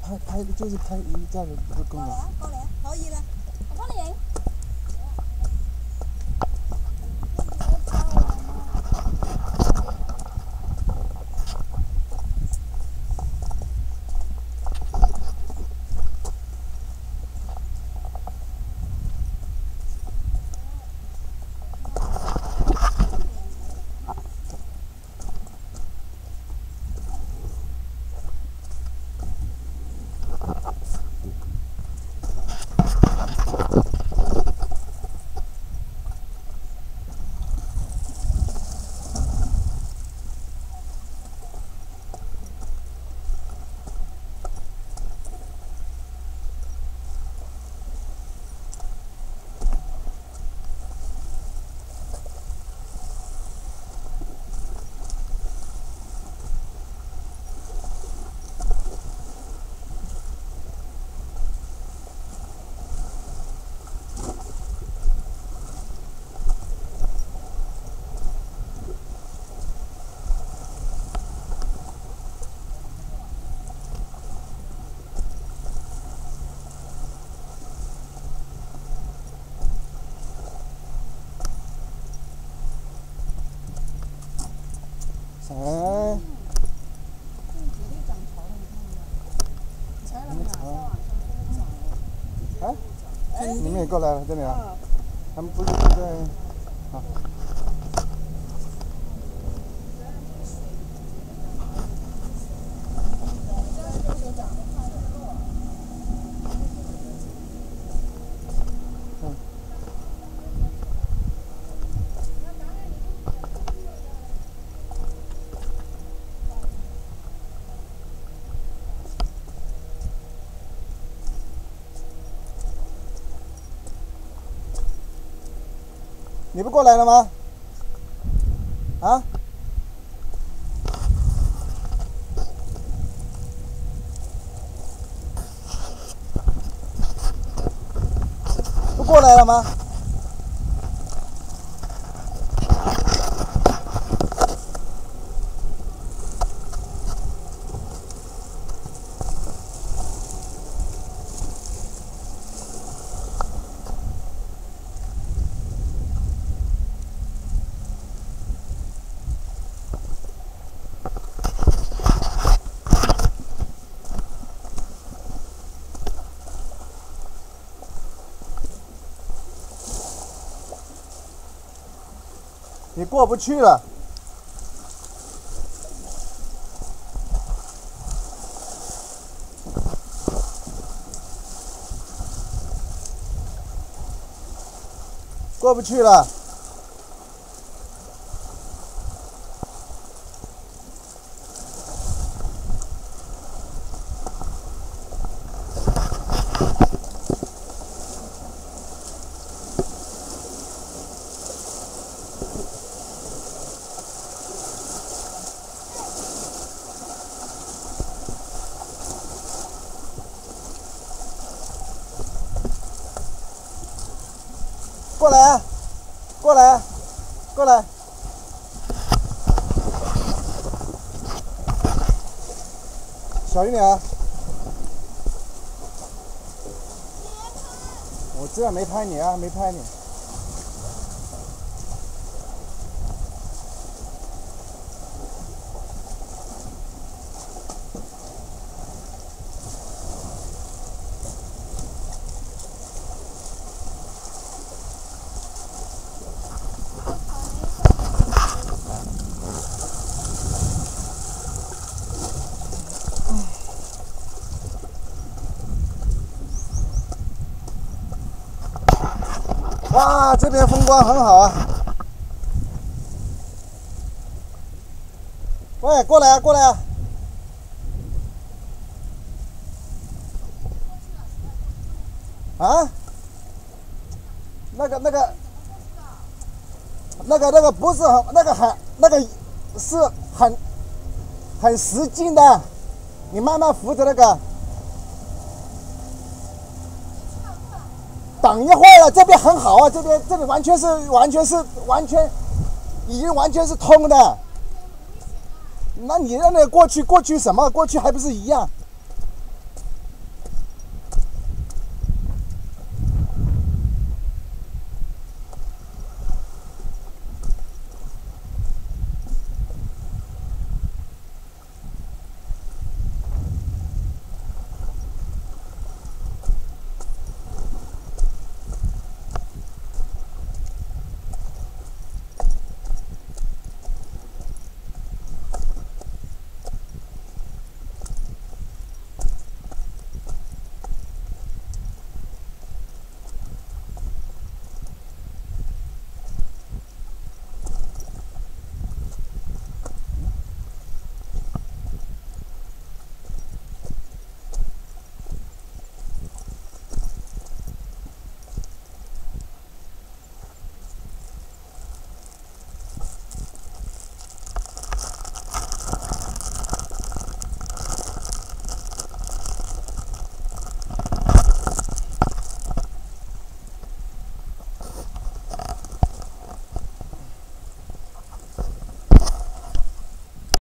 拍就是拍一架就够了。 過嚟啊，可以啦，我幫你影。 啥？啊？你们也过来了，这里啊？他们不是都在？啊。你不过来了吗？啊？不过来了吗？你过不去了。过不去了。过来啊！过来，过来！小一点啊！我知道没拍你啊，没拍你。哇，这边风光很好啊！喂，过来啊，过来啊！啊？那个不是很那个是很实劲的，你慢慢扶着那个。等一会儿了，这边很好啊，这里完全已经完全是通的。那你让那个过去什么？过去还不是一样？